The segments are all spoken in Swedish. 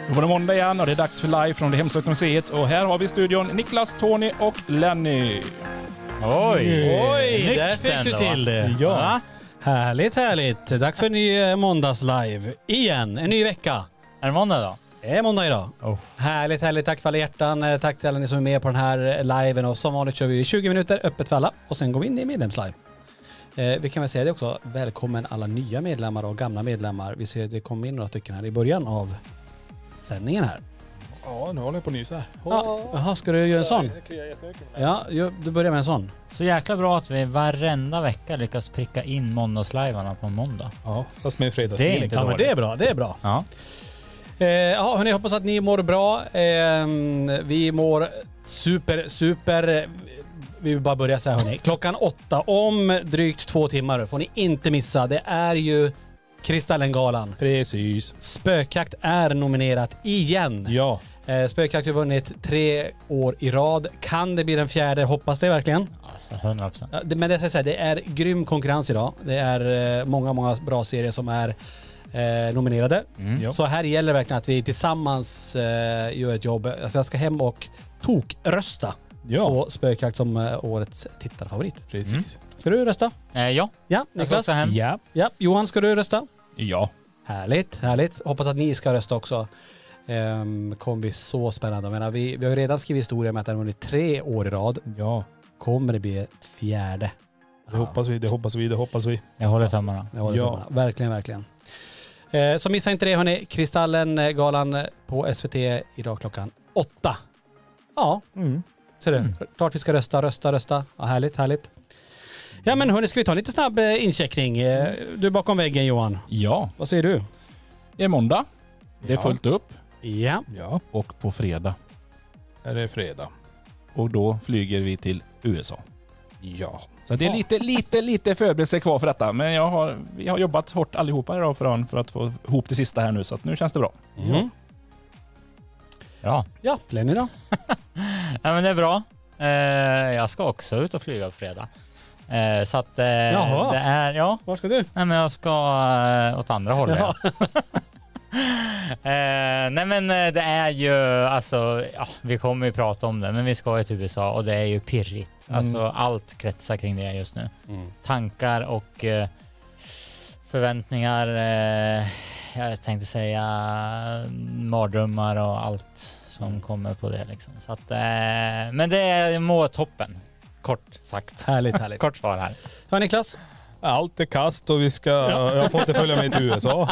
Då var det måndag igen och det är dags för live från det hemsökta museet. Och här har vi i studion Niklas, Tony och Lenny. Oj, där fick du till det. Ja. Härligt, härligt. Dags för en ny måndagslive. Igen, en ny vecka. Är det måndag då? Det är måndag idag. Härligt, härligt. Tack för alla hjärtan. Tack till alla ni som är med på den här liven. Och som vanligt kör vi 20 minuter öppet för alla. Och sen går vi in i medlemslive. Vi kan väl säga det också. Välkommen alla nya medlemmar och gamla medlemmar. Vi ser att det kommer in några stycken här i början av sändningen här. Ja, nu håller jag på att nysa här. Jaha, ska du göra en sån? Ja, du börjar med en sån. Så jäkla bra att vi varenda vecka lyckas pricka in måndagslivarna på måndag. Ja, fast med fredags. Det är inte Ja, men dåligt. det är bra, det är bra. Ja. Ja, hörni, hoppas att ni mår bra. Vi mår super. Vi vill bara börja så här, hörni. Klockan 8 om drygt 2 timmar får ni inte missa. Det är ju Kristallengalan. Precis. Spökjakt är nominerat igen. Ja. Spökjakt har vunnit 3 år i rad. Kan det bli den 4:e? Hoppas det verkligen. Alltså 100%. Ja, men det ska jag säga, det är grym konkurrens idag. Det är många bra serier som är nominerade. Ja. Så här gäller verkligen att vi tillsammans gör ett jobb. Alltså jag ska hem och tokrösta på Spökjakt som årets tittarfavorit. Precis. Ska du rösta? Ja. Ja, Jag ska Niklas? också hem. Ja, Johan, ska du rösta? Ja. Härligt. Hoppas att ni ska rösta också. Kommer bli så spännande. Jag menar, vi har ju redan skrivit historia med att det har vunnit 3 år i rad. Ja. Kommer det bli ett 4:e? Det hoppas vi. Jag håller tummarna. Ja. Verkligen. Så missa inte det, hörni. Kristallengalan på SVT idag klockan 8. Ja, ser du. Klart vi ska rösta. Ja, härligt. Ja, men hörni, ska vi ta en lite snabb incheckning? Du är bakom väggen, Johan. Ja. Vad säger du? Det är måndag. Det är fullt upp. Ja. Ja. Och på fredag är det fredag. Och då flyger vi till USA. Ja. Så det är lite förberedelse kvar för detta. Men vi har jobbat hårt allihopa idag för att få ihop det sista här nu. Så att nu känns det bra. Ja, Lenny då? ja, men det är bra. Jag ska också ut och flyga på fredag. Så att Jaha. det är... Ja. Var ska du? Nej, men jag ska åt andra hållet. Ja. Nej, men det är ju alltså, vi kommer ju prata om det, men vi ska ju till USA och det är ju pirrigt. Alltså allt kretsar kring det just nu. Tankar och förväntningar, jag tänkte säga mardrömmar och allt som kommer på det liksom. Så att, men det är måtoppen. Kort sagt. Härligt. Kort svar här. Ja, Niklas? Allt är kast och jag får inte följa med till USA.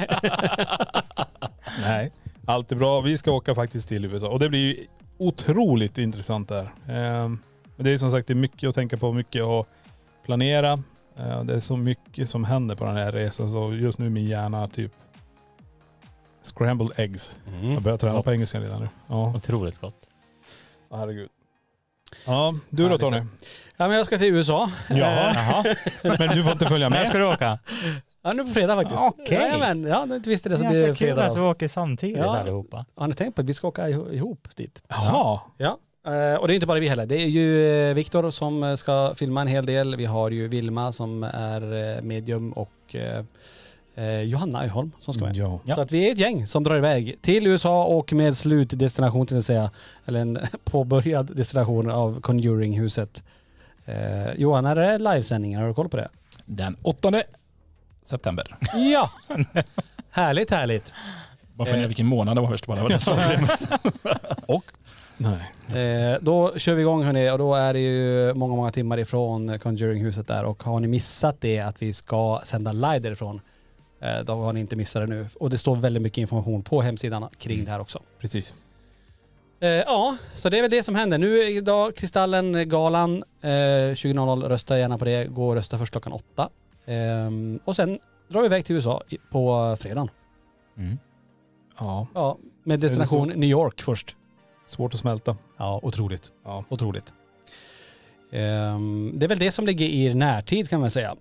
Nej, allt är bra. Vi ska åka faktiskt till USA och det blir otroligt intressant där. Men det är som sagt, det är mycket att tänka på, mycket att planera. Det är så mycket som händer på den här resan, så just nu min hjärna typ scrambled eggs. Jag börjar träna på engelska redan nu. Ja. Otroligt gott. Herregud. Ja, du då Tony? Ja, men jag ska till USA. Ja, men du får inte följa med. När ska du åka? Ja, nu på fredag faktiskt. Okej. Ja, men du inte visste det så blir det Kul fredag. att vi åker samtidigt allihopa. Har ni tänkt på att vi ska åka ihop dit? Jaha. Ja. Och det är inte bara vi heller. Det är ju Viktor som ska filma en hel del. Vi har ju Vilma som är medium och Johanna Öholm som ska med. Ja. Så att vi är ett gäng som drar iväg till USA och med slutdestination till att säga, eller en påbörjad destination av Conjuring-huset. Johan, är det livesändningen? Har du koll på det? Den 8 september. Ja! Härligt. Bara för vilken månad det var först. Och? Nej. Då kör vi igång hörni, och då är det ju många timmar ifrån Conjuring-huset där, och har ni missat det att vi ska sända live därifrån, då har ni inte missat det nu. Och det står väldigt mycket information på hemsidan kring det här också. Precis. Ja, så det är väl det som händer. Nu är idag Kristallengalan 20.00, rösta gärna på det. Gå och rösta först klockan 8. Och sen drar vi iväg till USA på fredagen. Ja, med destination New York först. Svårt att smälta. Ja, otroligt. Ja. Otroligt. Det är väl det som ligger i närtid kan man säga.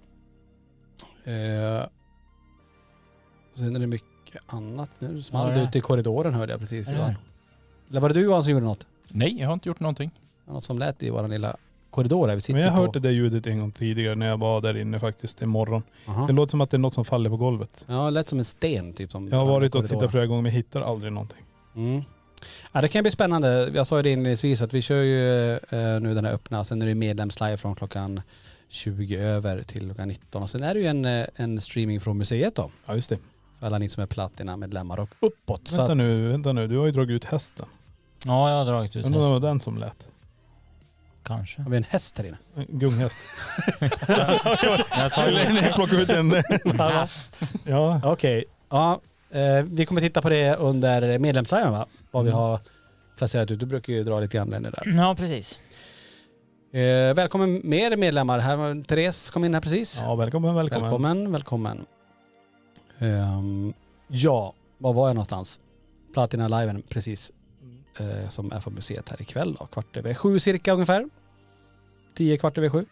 Sen är det mycket annat nu. Small ute i korridoren hörde jag precis. Eller var det du Johan som gjorde något? Nej, jag har inte gjort någonting. Något som lät i våran lilla korridorer. Vi sitter Men jag på... hörde det ljudet en gång tidigare när jag var där inne faktiskt imorgon. Aha. Det låter som att det är något som faller på golvet. Ja, det lät som en sten typ. Som Jag har varit och tittat flera gånger men hittar aldrig någonting. Mm. Ja, det kan bli spännande. Jag sa ju det inledningsvis att vi kör ju nu den här öppna. Sen är det medlemslive från klockan 20 över till klockan 19. Och sen är det ju en streaming från museet då. Ja, just det. För alla ni som är Platina-medlemmar och uppåt. Vänta nu. Du har ju dragit ut hästen. Ja, jag har dragit ut Men det var häst. den som lät. Kanske. Har vi en häst här inne? En gunghäst. Jag tar Jag plockar ut en häst. Ja. Okej. Ja, vi kommer titta på det under medlemsliven va? Vad vi har placerat ut. Du brukar ju dra lite grann Lenny där. Ja, precis. Välkommen mer medlemmar. Här var Therese kom in här precis. Ja, välkommen. Ja, var var jag någonstans? Platina-liven precis. Som är för museet här ikväll då. 6:15 cirka ungefär. 6:10.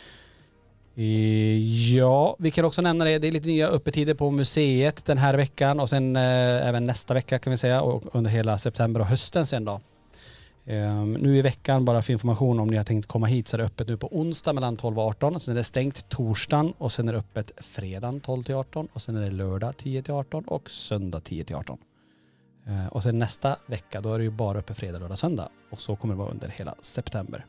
Ja, vi kan också nämna det. Det är lite nya öppettider på museet den här veckan och sen även nästa vecka kan vi säga och under hela september och hösten sen då. Nu i veckan bara för information om ni har tänkt komma hit så är det öppet nu på onsdag mellan 12 och 18. Sen är det stängt torsdagen och sen är det öppet fredagen 12 till 18 och sen är det lördag 10 till 18 och söndag 10 till 18. Och sen nästa vecka då är det ju bara uppe fredag, lördag, söndag och så kommer det vara under hela september.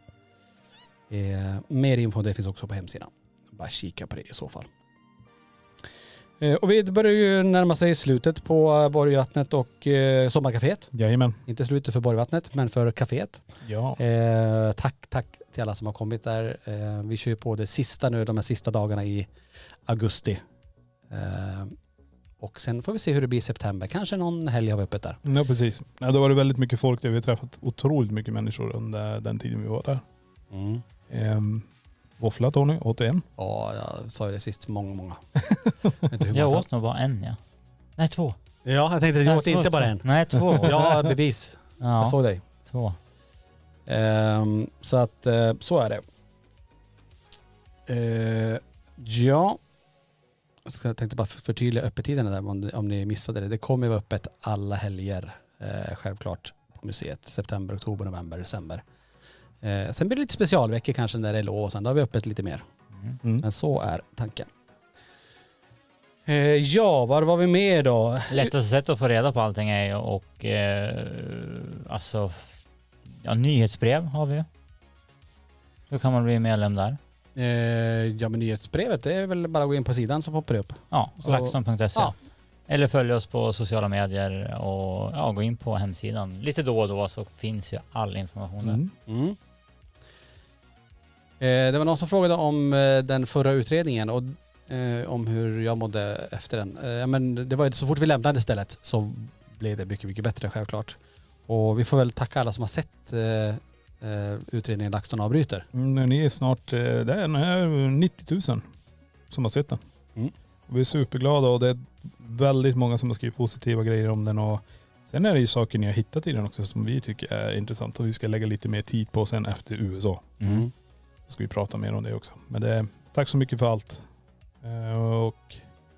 Mer info det finns också på hemsidan. Bara kika på det i så fall. Och vi börjar ju närma sig slutet på Borgvattnet och sommarkaféet. Jajamän. Inte slutet för Borgvattnet men för kaféet. Ja. Tack till alla som har kommit där. Vi kör på det sista nu, de här sista dagarna i augusti. Och sen får vi se hur det blir i september. Kanske någon helg har vi öppet där. Ja, precis. Ja, då var det väldigt mycket folk där. Vi har träffat otroligt mycket människor under den tiden vi var där. Våffla Tony, åt en. Ja, jag sa ju det sist. Många. Jag åt nog bara en, ja. Nej, 2. Ja, jag tänkte att du åt inte bara en. Nej, 2. Ja, bevis. Ja, Jag såg dig. 2. Så att så är det. Ja. Jag tänkte bara förtydliga öppettiderna där om ni missade det. Det kommer vara öppet alla helger självklart på museet. September, oktober, november, december. Sen blir det lite specialveckor kanske när det är lov och sen då har vi öppet lite mer. Men så är tanken. Ja, var var vi med då? Lättaste sätt att få reda på allting är ju och alltså nyhetsbrev har vi ju. Hur kan man bli medlem där? Ja, men nyhetsbrevet det är väl bara att gå in på sidan så poppar det upp. Ja, laxton.se. Ja. Eller följ oss på sociala medier och gå in på hemsidan. Lite då och då så finns ju all information där. Det var någon som frågade om den förra utredningen och om hur jag mådde efter den. Men det var ju så fort vi lämnade stället så blev det mycket, mycket bättre självklart. Och vi får väl tacka alla som har sett utredningen LaxTon avbryter. Ni är snart, det är 90 000 som har sett den. Vi är superglada och det är väldigt många som har skrivit positiva grejer om den och sen är det ju saker ni har hittat i den också som vi tycker är intressant och vi ska lägga lite mer tid på sen efter USA. Så ska vi prata mer om det också. Men det, tack så mycket för allt. Och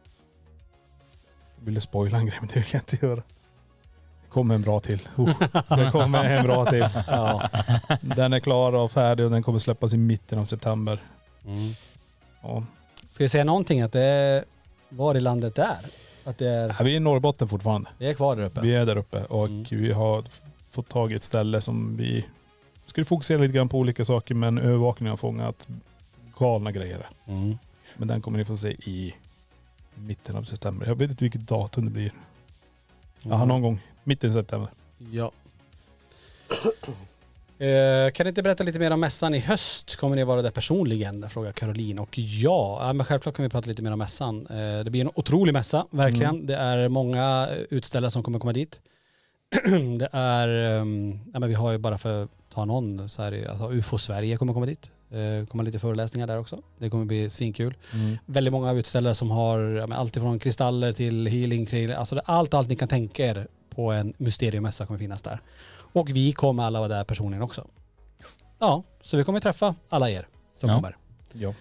jag ville spoila en grej men det vill jag inte göra. Det kommer en bra till. Det kommer en bra till. Ja. Den är klar och färdig och den kommer släppas i mitten av september. Ja. Ska vi säga någonting att det är var i landet det är? Att det är... Ja, vi är i Norrbotten fortfarande. Vi är kvar där uppe. Vi är där uppe och vi har fått tag i ett ställe som vi skulle fokusera lite grann på olika saker men övervakningen har fångat galna grejer. Men den kommer ni få se i mitten av september. Jag vet inte vilket datum det blir. Ja, någon gång. Mitten i september. Ja. Kan du inte berätta lite mer om mässan i höst? Kommer ni vara där personligen? Frågar Caroline. Och ja, men självklart kan vi prata lite mer om mässan. Det blir en otrolig mässa, verkligen. Det är många utställare som kommer komma dit. Det är, men vi har ju bara för att ta någon så är det alltså UFO Sverige kommer komma dit. Kommer lite föreläsningar där också. Det kommer bli svinkul. Väldigt många utställare som har allt ifrån kristaller till healing, alltså allt ni kan tänka er på en mysteriemässa kommer finnas där. Och vi kommer alla vara där personligen också. Ja, så vi kommer träffa alla er som kommer. Ja.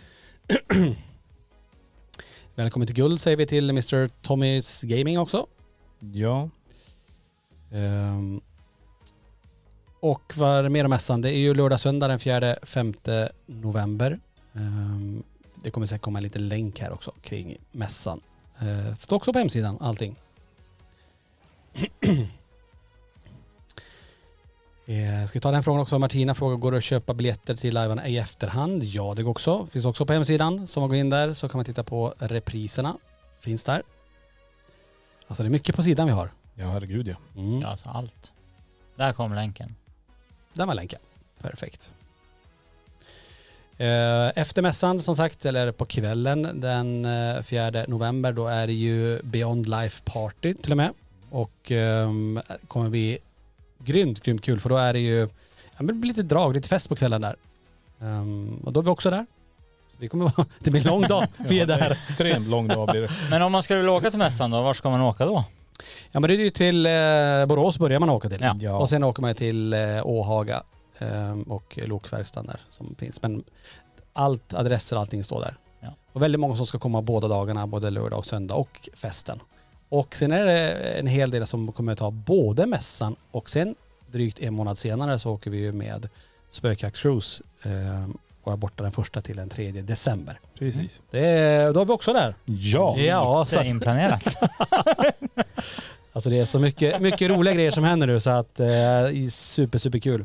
Välkommen till Guld säger vi till Mr. Tommys Gaming också. Ja. Och vad är mer om mässan? Det är ju lördag, söndag den 4-5 november. Det kommer säkert komma en liten länk här också kring mässan. Står också på hemsidan, allting. Ska vi ta den frågan också? Martina frågar, går det att köpa biljetter till liven i efterhand? Ja, det går också. Finns också på hemsidan. Så man går in där så kan man titta på repriserna. Finns där. Alltså det är mycket på sidan vi har. Ja, herregud ja. Ja, alltså allt. Där kom länken. Där var länken. Perfekt. Efter mässan som sagt, eller på kvällen den 4 november, då är det ju Beyond Life Party till och med. Och kommer bli grymt kul, för då är det ju det blir lite drag, lite fest på kvällen där. Och då är vi också där. Det blir en lång dag. Vi är där. Extremt lång dag blir det. Men om man skulle åka till mässan då, var ska man åka då? Ja, men det är ju till Borås börjar man åka till. Ja. Och sen åker man till Åhaga och lokverkstan där som finns. Men allt, adresser och allting står där. Ja. Och väldigt många som ska komma båda dagarna, både lördag och söndag och festen. Och sen är det en hel del som kommer ta både mässan och sen drygt en månad senare så åker vi ju med Spökjakt Cruise och är borta den 1 till den 3 december. Precis. Då är vi också där. Ja. Så att, inplanerat. alltså det är så mycket roliga grejer som händer nu så att det är superkul.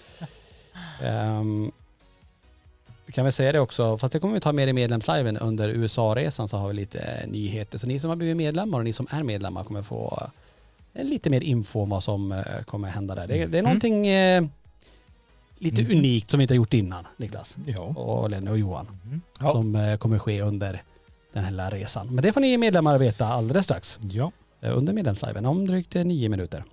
Kan vi säga det också, fast det kommer vi ta med i medlemsliven under USA-resan, så har vi lite nyheter. Så ni som har blivit medlemmar och ni som är medlemmar kommer få lite mer info om vad som kommer hända där. Det är någonting lite unikt som vi inte har gjort innan, Niklas. Ja. Och Lenny och Johan. Som kommer ske under den här resan. Men det får ni medlemmar veta alldeles strax. Ja. Under medlemsliven om drygt 9 minuter.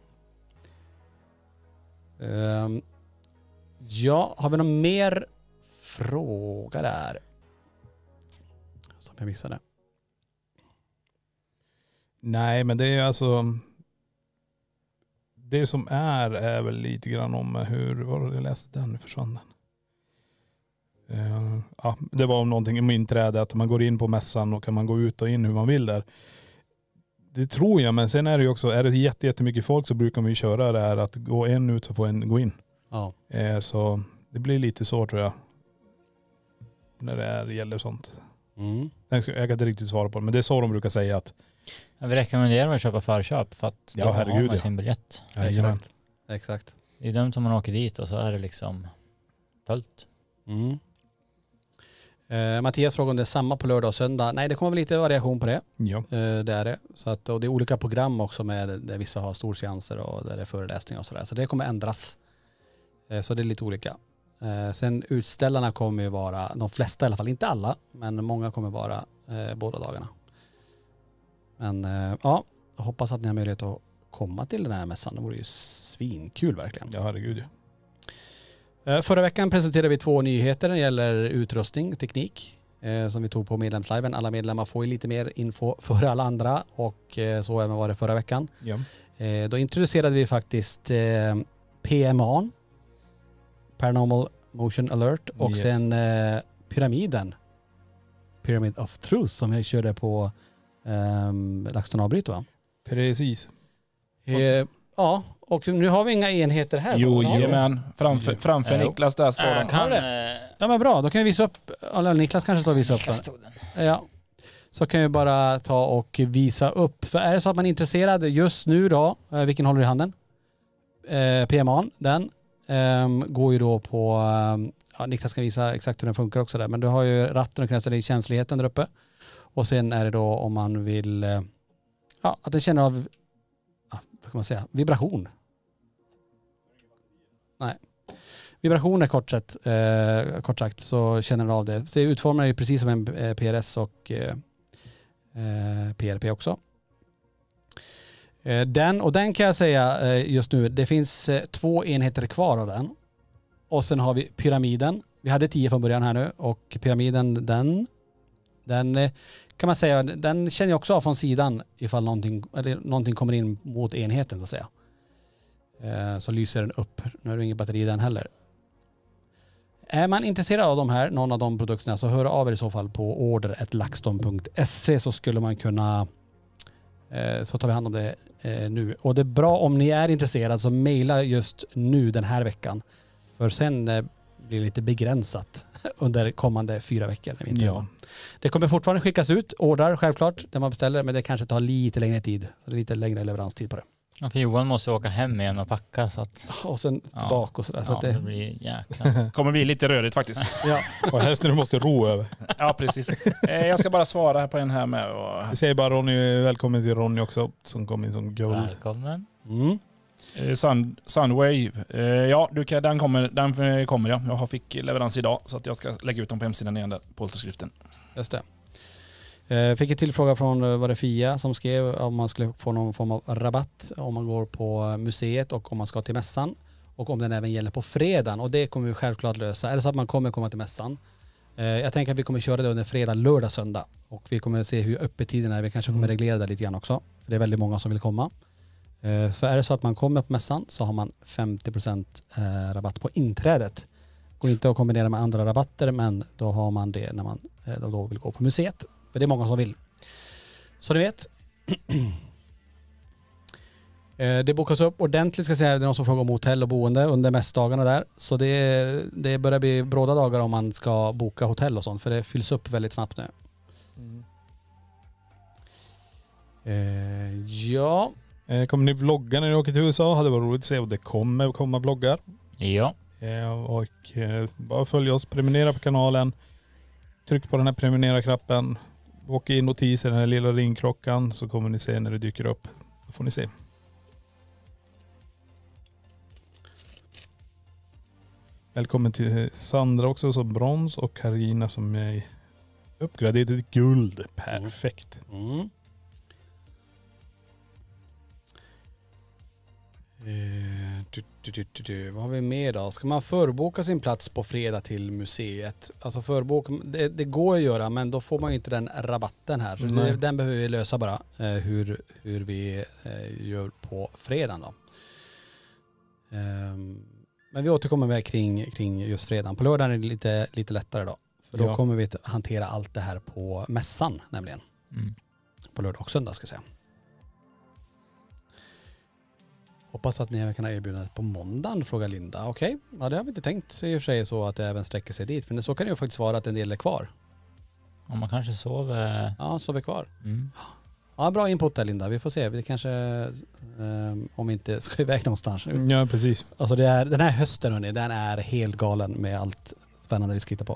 Ja, har vi någon mer fråga där? Som jag missade. Nej, men det är alltså... Det som är väl lite grann om hur... Var det jag läste den? Försvann den? Ja, det var om någonting om inträde. Att man går in på mässan och kan man gå ut och in hur man vill där. Det tror jag, men sen är det ju också... Är det jättemycket folk så brukar man ju köra det här att gå en ut så får en gå in. Ja. Så det blir lite så tror jag. När det gäller sånt. Jag kan inte riktigt svara på det, men det är så de brukar säga att... Vi rekommenderar att köpa förköp för att då har man sin biljett. Ja, exakt. Det är dumt om man åker dit och så är det liksom fullt. Mattias frågar om det är samma på lördag och söndag. Nej, det kommer väl lite variation på det. Ja. Det är det. Så att, och det är olika program också med där vissa har storseanser och där det är föreläsningar och sådär. Så det kommer ändras. Så det är lite olika. Sen utställarna kommer ju vara, de flesta i alla fall, inte alla, men många kommer vara båda dagarna. Men ja, jag hoppas att ni har möjlighet att komma till den här mässan. Det vore ju svinkul verkligen. Ja, herregud. Förra veckan presenterade vi 2 nyheter när det gäller utrustning, teknik, som vi tog på medlemsliven. Alla medlemmar får ju lite mer info för alla andra och så även var det förra veckan. Ja. Då introducerade vi faktiskt PMA, Paranormal Motion Alert, och sen Pyramiden, Pyramid of Truth, som jag körde på LaxTon avbryt, va? Precis. Ja, och nu har vi inga enheter här. Jo, jajamän. Framför Niklas där står den. Ja, men bra. Då kan vi visa upp, eller Niklas kanske står och visa upp den. Ja. Så kan vi bara ta och visa upp. För är det så att man är intresserad just nu då, vilken håller du i handen? PMA, den går ju då på, Niklas kan visa exakt hur den funkar också där, men du har ju ratten och kan ställa i känsligheten där uppe. Och sen är det då om man vill, att den känner av, vad kan man säga, vibration. Nej. Vibration är kort sagt så känner den av det. Så utformar ju precis som en PRS och PRP också. Den kan jag säga just nu, det finns 2 enheter kvar av den. Och sen har vi pyramiden. Vi hade 10 från början här nu och pyramiden den kan man säga, den känner jag också av från sidan ifall någonting kommer in mot enheten så att säga. Så lyser den upp. Nu är det inget batteri i den heller. Är man intresserad av någon av de produkterna, så hör av er i så fall på order@laxton.se, så skulle man kunna så tar vi hand om det nu. Och det är bra om ni är intresserade så mejla just nu den här veckan. För sen blir det lite begränsat under kommande 4 veckor. Ja. Det kommer fortfarande skickas ut ordrar självklart där man beställer, men det kanske tar lite längre tid. Så det är lite längre leveranstid på det. Ja, för Johan måste åka hem igen och packa så att... Och sen tillbaka och sådär. Så att det blir jäkla... kommer bli lite rörigt faktiskt. Ja. Och helst när du måste ro över. Ja, precis. Jag ska bara svara här på en här med. Och... Vi säger bara Ronny, välkommen till Ronny också som kom in som guld. Välkommen. Sunwave. Ja, den kommer jag. Jag fick leverans idag så att jag ska lägga ut dem på hemsidan igen där på återskriften. Just det. Fick en tillfråga från var det Fia som skrev om man skulle få någon form av rabatt om man går på museet och om man ska till mässan. Och om den även gäller på fredagen. Och det kommer vi självklart lösa. Är det så att man kommer komma till mässan. Jag tänker att vi kommer köra det under fredag, lördag, söndag. Och vi kommer se hur öppettiden är. Vi kanske kommer reglera det lite grann också. För det är väldigt många som vill komma. Så är det så att man kommer på mässan så har man 50% rabatt på inträdet. Går inte att kombinera med andra rabatter, men då har man det när man då vill gå på museet. För det är många som vill. Så ni vet. Det bokas upp ordentligt, ska jag säga. Det är någon som frågar om hotell och boende under mässdagarna där. Så det börjar bli bråda dagar om man ska boka hotell och sånt. För det fylls upp väldigt snabbt nu. Ja. Kommer ni vlogga när ni åker till USA? Hade varit roligt att se och det kommer komma vloggar. Ja. Och bara följ oss, prenumerera på kanalen. Tryck på den här prenumerera-knappen. Åk in notiser, den här lilla ringklockan, så kommer ni se när det dyker upp. Då får ni se. Välkommen till Sandra också som brons och Karina som är uppgraderad till guld. Perfekt. Vad har vi med då? Ska man förboka sin plats på fredag till museet? Alltså förboka, det går att göra, men då får man ju inte den rabatten här. Så den behöver vi lösa bara, hur vi gör på fredagen då. Men vi återkommer med kring just fredagen. På lördagen är det lite lättare då. För då kommer vi att hantera allt det här på mässan nämligen. På lördag och söndag ska jag säga. Hoppas att ni även kan erbjuda det på måndagen, frågar Linda. Okej, ja, det har vi inte tänkt i och för sig så att det även sträcker sig dit. Men så kan det ju faktiskt vara att en del är kvar. Om man kanske sover... Ja, sover kvar. Ja, bra input där Linda. Vi får se. Vi kanske, om vi inte ska iväg någonstans. Ja, precis. Alltså den här hösten hörni, den är helt galen med allt spännande vi ska hitta på.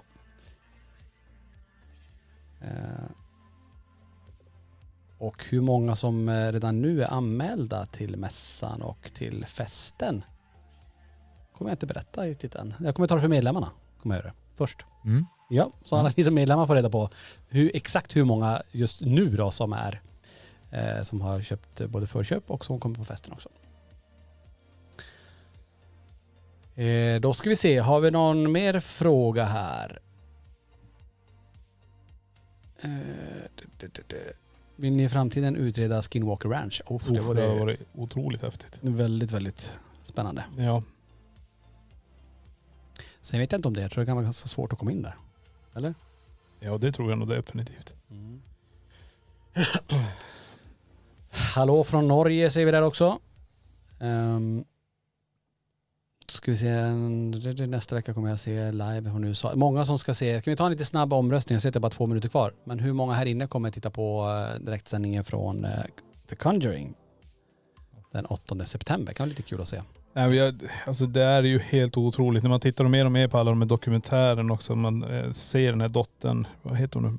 Och hur många som redan nu är anmälda till mässan och till festen kommer jag inte berätta riktigt än. Jag kommer ta det för medlemmarna. Kommer jag göra det först. Ja, så alla ni som medlemmar får reda på exakt hur många just nu då som är som har köpt både förköp och som kommer på festen också. Då ska vi se, har vi någon mer fråga här? Vill ni i framtiden utreda Skinwalker Ranch? Det har varit otroligt häftigt. Väldigt, väldigt spännande. Ja. Sen vet jag inte om det. Jag tror det kan vara ganska svårt att komma in där. Eller? Ja, det tror jag nog definitivt. Hallå från Norge ser vi där också. Ska vi se, nästa vecka kommer jag se live hon nu sa. Många som ska se, kan vi ta en lite snabb omröstning? Jag ser att det är bara 2 minuter kvar. Men hur många här inne kommer att titta på direktsändningen från The Conjuring den 8 september? Kan vara lite kul att se. Alltså det är ju helt otroligt. När man tittar mer och mer på alla de här dokumentären också. Man ser den här dottern, vad heter hon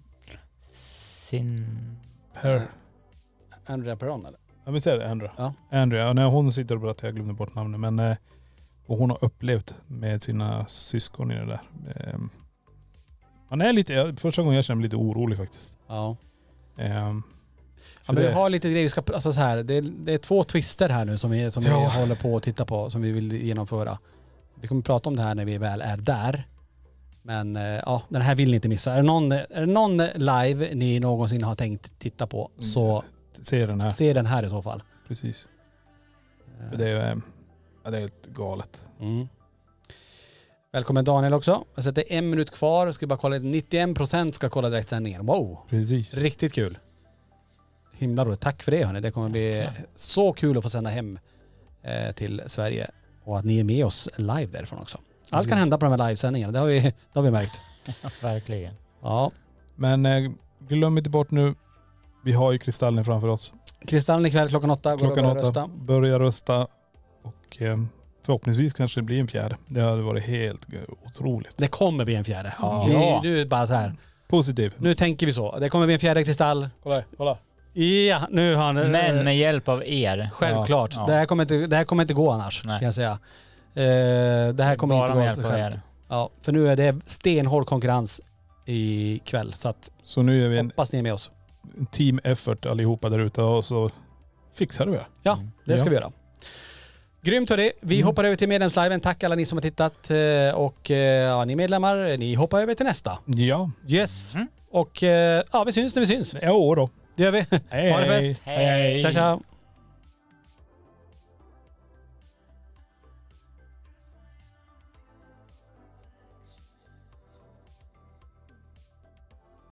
nu? Andrea Perron eller? Ja, men säger det, Andrea. Ja. Andrea, när hon sitter och berättar, jag glömde bort namnet, men och hon har upplevt med sina syskon i det där. Man är lite, första gången jag känner mig lite orolig faktiskt. Ja. Men vi har lite grejer, vi ska, alltså så här, det är 2 twister här nu som vi håller på att titta på, som vi vill genomföra. Vi kommer prata om det här när vi väl är där. Men den här vill ni inte missa. Är det någon live ni någonsin har tänkt titta på, så se den här i så fall. Precis. För det är helt galet. Välkommen Daniel också. Jag sätter 1 minut kvar. Jag ska bara kolla, 91% ska kolla direktsändningen. Wow. Precis. Riktigt kul. Himla roligt. Tack för det hörni. Det kommer bli så kul att få sända hem till Sverige. Och att ni är med oss live därifrån också. Allt kan hända på de här livesändningarna. Det har vi märkt. Verkligen. Ja. Men glöm inte bort nu, vi har ju Kristallen framför oss. Kristallen ikväll klockan 8. Klockan 8. Börja rösta. Och förhoppningsvis kanske det blir en fjärde. Det hade varit helt otroligt. Det kommer bli en fjärde. Ja. Nu är det bara så här. Positiv. Nu tänker vi så. Det kommer bli en fjärde kristall. Kolla. Ja, nu har han... Men med hjälp av er. Självklart. Ja. Det här kommer inte gå annars, Nej. kan jag säga. Det här kommer Bara inte gå med så hjälp av självt. er. Ja, för nu är det stenhård konkurrens ikväll. Så att Så nu är vi en hoppas ni är med oss. team effort allihopa där ute och så fixar vi det. Ja, det ska Ja. vi göra. Grymt hörni. Vi hoppar över till medlemsliven. Tack alla ni som har tittat. Och ni medlemmar, ni hoppar över till nästa. Ja. Yes. Mm. Och vi syns när vi syns. Ja då. Det gör vi. Ha det bäst. Hej. Tja tja.